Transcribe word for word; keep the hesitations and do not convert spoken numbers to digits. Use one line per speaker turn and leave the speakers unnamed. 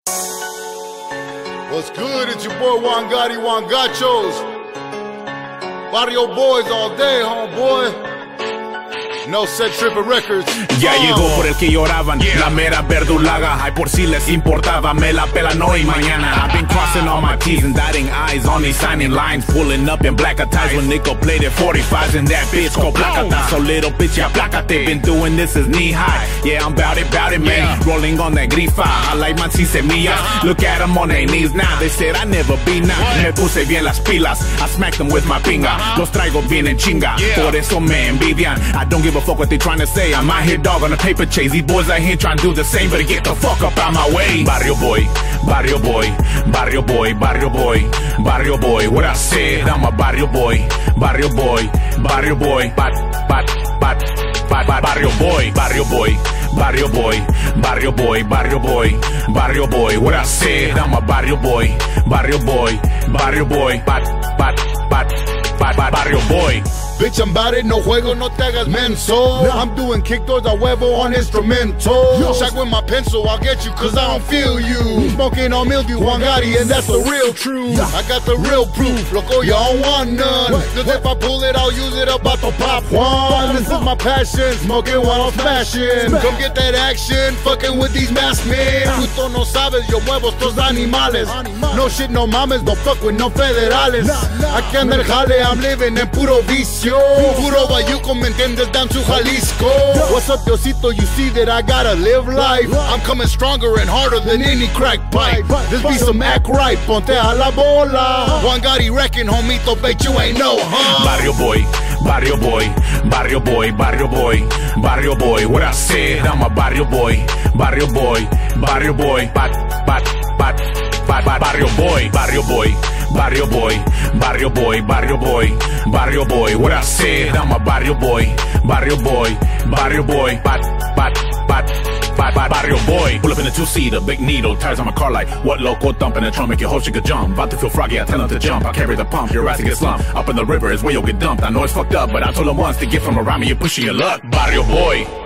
What's good? It's your boy Juan Gotti, Juan Gachos. Barrio Boys all day, homeboy. No Set Trippin' Records.
Ya uh. llegó por el que lloraban, yeah. La mera verdulaga. Ay, por si les importaba, me la pelan hoy mañana. I've been crossing all my T's and dotting I's on these signing lines, pulling up in black ties when Nico played at forty-fives and that bitch go placata. So little bitch, ya placate. Been doing this as knee high. Yeah, I'm bout it, bout it, man. Yeah. Rolling on that grifa. I like my T semillas. Look at them on their knees now. They said I never be now. Me puse bien las pilas. I smacked them with my pinga. Los traigo bien en chinga. Por eso me envidian. I don't give a fuck what they trying to say. I'm out here, dog, on a paper chase. These boys out here trying to do the same, but get the fuck up out my way. Barrio boy, barrio boy, barrio boy, barrio boy, barrio boy. What I said, I'm a barrio boy, barrio boy, barrio boy, bat, bat, bat, bat, bat, barrio boy, barrio boy, barrio boy, barrio boy, barrio boy, barrio boy. What I said, I'm a barrio boy, barrio boy, barrio boy, bat, bat, bat, bat, bat, barrio boy.
Bitch, I'm bout it, no juego, no te hagas menso. No. I'm doing kick doors a huevo on instrumental. Yo. Shaq with my pencil, I'll get you cause I don't feel you. Smoking on mildew, Juan Gotti, and that's the real truth. Yeah. I got the real proof, loco, you don't want none. What? Cause if I pull it, I'll use it about to pop Juan. This is my passion, smoking while I'm smashing. Come get that action, fucking with these masked men. Puto no sabes, yo muevo estos animales. No shit, no mames, don't fuck with no federales. Aquí anda el jale, I'm living in puro vicio. Puro bayuco, me entiendes, down to Jalisco. What's up, Diosito? You see that I gotta live life. I'm coming stronger and harder than any crack pipe. This be some act right, ponte a la bola. Juan Gotti wrecking, homito, bet you ain't know, huh?
Barrio boy, barrio boy, barrio boy, barrio boy, barrio boy. What I said, I'm a barrio boy, barrio boy, barrio boy, bat, bat, bat, bat, bat, barrio boy, barrio boy. Barrio boy, barrio boy, barrio boy, barrio boy. What I said, I'm a barrio boy, barrio boy, barrio boy, bat, bat, bat, bat, bat, barrio boy. Pull up in a two-seater, big needle, tires on my car like what loco thumping the trunk, make your whole shit could jump. About to feel froggy, I tell him to jump. I carry the pump, your ass to get slumped. Up in the river is where you'll get dumped. I know it's fucked up, but I told him once to get from around me, you're pushing your luck. Barrio boy.